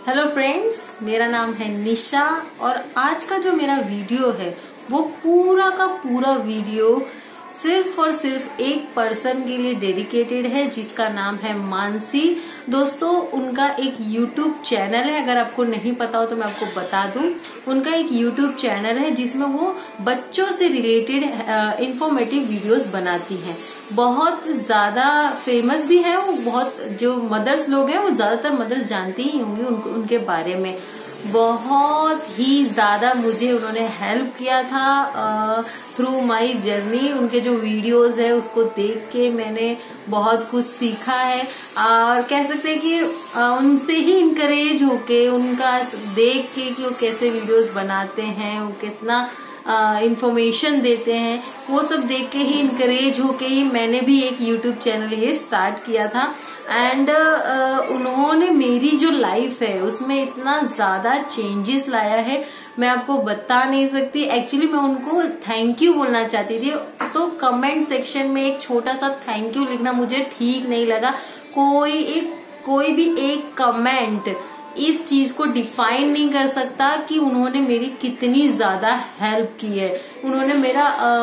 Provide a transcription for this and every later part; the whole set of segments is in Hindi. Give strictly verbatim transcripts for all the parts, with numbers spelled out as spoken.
हेलो फ्रेंड्स, मेरा नाम है निशा और आज का जो मेरा वीडियो है वो पूरा का पूरा वीडियो सिर्फ और सिर्फ एक पर्सन के लिए डेडिकेटेड है जिसका नाम है मानसी। दोस्तों, उनका एक यूट्यूब चैनल है, अगर आपको नहीं पता हो तो मैं आपको बता दूं। उनका एक यूट्यूब चैनल है जिसमें वो बच्चों से रिलेटेड इंफॉर्मेटिव वीडियोस बनाती हैं। बहुत ज्यादा फेमस भी है वो, बहुत जो मदर्स लोग हैं वो ज्यादातर मदर्स जानती ही होंगी उनको, उनके बारे में। बहुत ही ज्यादा मुझे उन्होंने हेल्प किया था थ्रू माय जर्नी। उनके जो वीडियोस है उसको देख के मैंने बहुत कुछ सीखा है और कह सकते हैं कि आ, उनसे ही इनकरेज होके, उनका देख के कि वो कैसे वीडियोस बनाते हैं, वो कितना इंफॉर्मेशन देते हैं, वो सब देख के ही इनकरेज होके ही मैंने भी एक यूट्यूब चैनल ये स्टार्ट किया था। एंड uh, उन्होंने मेरी जो लाइफ है उसमें इतना ज्यादा चेंजेस लाया है, मैं आपको बता नहीं सकती। एक्चुअली मैं उनको थैंक यू बोलना चाहती थी, तो कमेंट सेक्शन में एक छोटा सा थैंक यू लिखना मुझे ठीक नहीं लगा। कोई एक कोई भी एक कमेंट इस चीज को डिफाइन नहीं कर सकता कि उन्होंने मेरी कितनी ज्यादा हेल्प की है, उन्होंने मेरा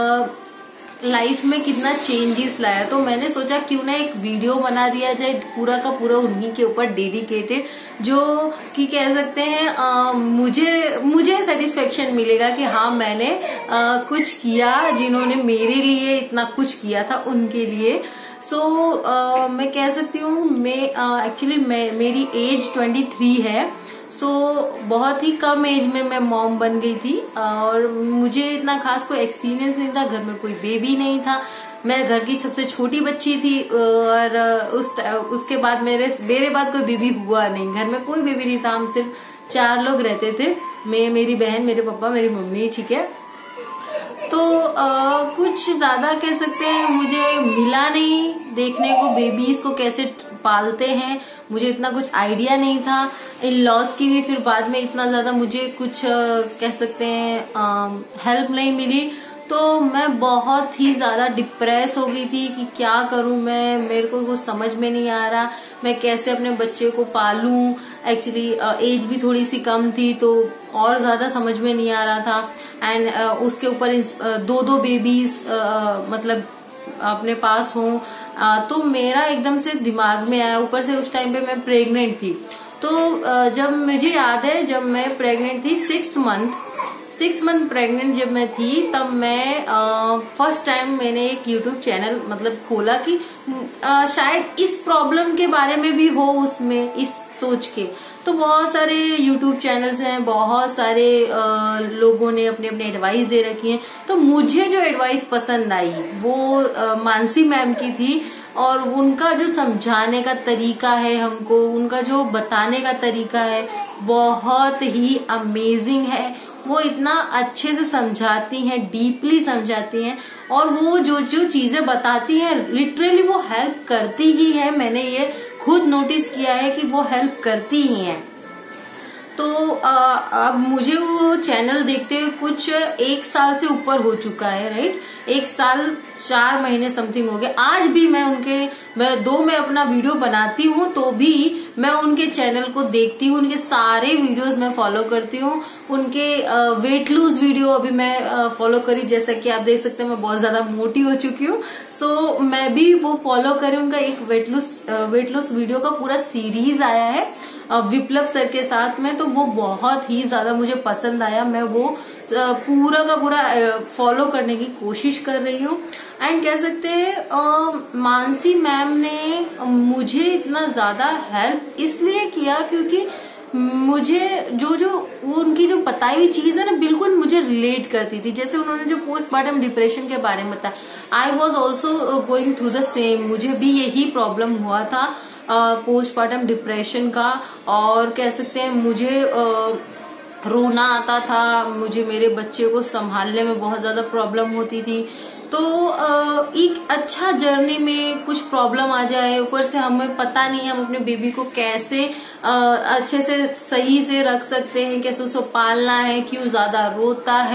लाइफ में कितना चेंजेस लाया। तो मैंने सोचा क्यों ना एक वीडियो बना दिया जाए पूरा का पूरा उन्हीं के ऊपर डेडिकेटेड, जो कि कह सकते हैं आ, मुझे मुझे सेटिस्फेक्शन मिलेगा कि हाँ मैंने आ, कुछ किया, जिन्होंने मेरे लिए इतना कुछ किया था उनके लिए। सो so, uh, मैं कह सकती हूँ मैं एक्चुअली uh, मैं मेरी एज तेईस है। सो so, बहुत ही कम एज में मैं मॉम बन गई थी और मुझे इतना खास कोई एक्सपीरियंस नहीं था, घर में कोई बेबी नहीं था, मैं घर की सबसे छोटी बच्ची थी और उस उसके बाद मेरे मेरे बाद कोई बेबी हुआ नहीं, घर में कोई बेबी नहीं था। हम सिर्फ चार लोग रहते थे, मैं, मेरी बहन, मेरे पापा, मेरी मम्मी, ठीक है। तो आ, कुछ ज्यादा कह सकते हैं मुझे मिला नहीं देखने को, बेबीज को कैसे पालते हैं, मुझे इतना कुछ आइडिया नहीं था। इन लॉज की भी फिर बाद में इतना ज्यादा मुझे कुछ आ, कह सकते हैं हेल्प नहीं मिली। तो मैं बहुत ही ज्यादा डिप्रेस हो गई थी कि क्या करूं मैं, मेरे को कुछ समझ में नहीं आ रहा, मैं कैसे अपने बच्चे को पालूं। एक्चुअली एज भी थोड़ी सी कम थी तो और ज्यादा समझ में नहीं आ रहा था। एंड uh, उसके ऊपर uh, दो दो बेबीज uh, मतलब अपने पास हों, uh, तो मेरा एकदम से दिमाग में आया। ऊपर से उस टाइम पे मैं प्रेग्नेंट थी, तो uh, जब मुझे याद है जब मैं प्रेग्नेंट थी six month six month pregnant जब मैं थी, तब मैं फर्स्ट टाइम मैंने एक यूट्यूब चैनल मतलब खोला कि आ, शायद इस प्रॉब्लम के बारे में भी हो उसमें, इस सोच के। तो बहुत सारे यूट्यूब चैनल्स हैं, बहुत सारे आ, लोगों ने अपने अपने एडवाइस दे रखी हैं। तो मुझे जो एडवाइस पसंद आई वो आ, मानसी मैम की थी और उनका जो समझाने का तरीका है हमको, उनका जो बताने का तरीका है बहुत ही अमेजिंग है। वो इतना अच्छे से समझाती हैं, डीपली समझाती हैं और वो जो जो चीजें बताती हैं लिटरली वो हेल्प करती ही है। मैंने ये खुद नोटिस किया है कि वो हेल्प करती ही हैं। तो अब मुझे वो चैनल देखते हुए कुछ एक साल से ऊपर हो चुका है, राइट, एक साल चार महीने समथिंग हो गए। आज भी मैं उनके मैं दो में अपना वीडियो बनाती हूँ तो भी मैं उनके चैनल को देखती हूँ, उनके सारे वीडियोस मैं फॉलो करती हूँ। उनके वेट लूज वीडियो अभी मैं फॉलो करी, जैसा कि आप देख सकते हैं मैं बहुत ज्यादा मोटी हो चुकी हूँ। सो मैं भी वो फॉलो करी। उनका एक weight lose weight lose video का पूरा सीरीज आया है विप्लव सर के साथ में, तो वो बहुत ही ज्यादा मुझे पसंद आया। मैं वो पूरा का पूरा फॉलो करने की कोशिश कर रही हूँ। एंड कह सकते हैं मानसी मैम ने मुझे इतना ज्यादा हेल्प इसलिए किया क्योंकि मुझे जो जो उनकी जो बताई हुई चीज है ना बिल्कुल मुझे रिलेट करती थी। जैसे उन्होंने जो पोस्टमार्टम डिप्रेशन के बारे में बताया, I was also going through the same, मुझे भी यही प्रॉब्लम हुआ था पोस्टमार्टम डिप्रेशन का। और कह सकते हैं मुझे uh, रोना आता था, मुझे मेरे बच्चे को संभालने में बहुत ज्यादा प्रॉब्लम होती थी। तो एक अच्छा जर्नी में कुछ प्रॉब्लम आ जाए, ऊपर से हमें पता नहीं हम अपने बेबी को कैसे अच्छे से सही से रख सकते हैं, कैसे उसको पालना है, क्यों ज्यादा रोता है,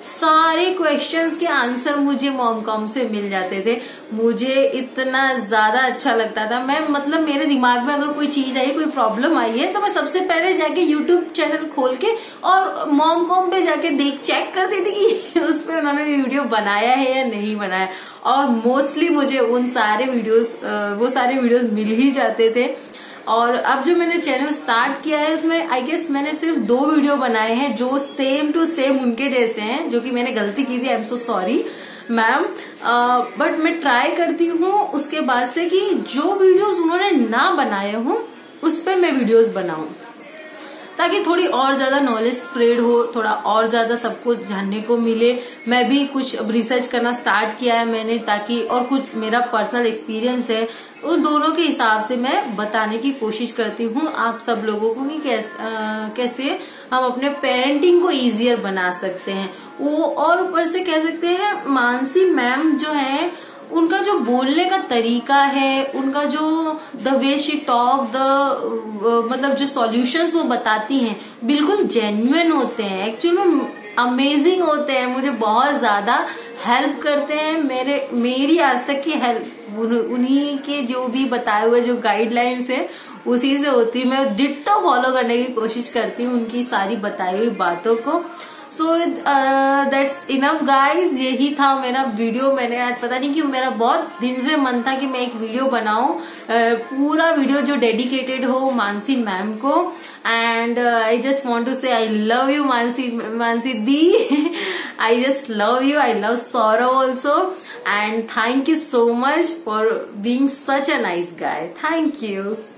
सारे क्वेश्चंस के आंसर मुझे मॉमकॉम से मिल जाते थे। मुझे इतना ज्यादा अच्छा लगता था। मैं मतलब मेरे दिमाग में अगर कोई चीज आई, कोई प्रॉब्लम आई है, तो मैं सबसे पहले जाके यूट्यूब चैनल खोल के और मॉमकॉम पे जाके देख चेक करती थी कि उस पे उन्होंने वीडियो बनाया है या नहीं बनाया। और मोस्टली मुझे उन सारे वीडियोस वो सारे वीडियोस मिल ही जाते थे। और अब जो मैंने चैनल स्टार्ट किया है उसमें आई गेस मैंने सिर्फ दो वीडियो बनाए हैं जो सेम टू सेम उनके जैसे हैं, जो कि मैंने गलती की थी। I am so sorry ma'am, but मैं ट्राई करती हूँ उसके बाद से कि जो वीडियोस उन्होंने ना बनाए हों उस पर मैं वीडियोस बनाऊं, ताकि थोड़ी और ज्यादा नॉलेज स्प्रेड हो, थोड़ा और ज्यादा सबको जानने को मिले। मैं भी कुछ रिसर्च करना स्टार्ट किया है मैंने, ताकि और कुछ मेरा पर्सनल एक्सपीरियंस है उन दोनों के हिसाब से मैं बताने की कोशिश करती हूँ आप सब लोगों को कि कैसे आ, कैसे हम अपने पेरेंटिंग को इजियर बना सकते हैं। वो और ऊपर से कह सकते हैं मानसी मैम जो है उनका जो बोलने का तरीका है, उनका जो the way she talk, the मतलब जो सॉल्यूशंस वो बताती हैं बिल्कुल जेन्युइन होते हैं, एक्चुअली में अमेजिंग होते हैं। मुझे बहुत ज्यादा हेल्प करते हैं। मेरे मेरी आज तक की हेल्प उन्हीं के जो भी बताए हुए जो गाइडलाइंस है उसी से होती। मैं डिट्टो फॉलो करने की कोशिश करती हूँ उनकी सारी बताई हुई बातों को। सो दैट्स इनफ गाइज, यही था मेरा वीडियो। मैंने आज पता नहीं क्यों मेरा बहुत दिन से मन था कि मैं एक वीडियो बनाऊं, uh, पूरा वीडियो जो डेडिकेटेड हो मानसी मैम को। And I just want to say I love you Mansi Mansi दी I just love you, I love Saurav also, and thank you so much for being such a nice guy. Thank you.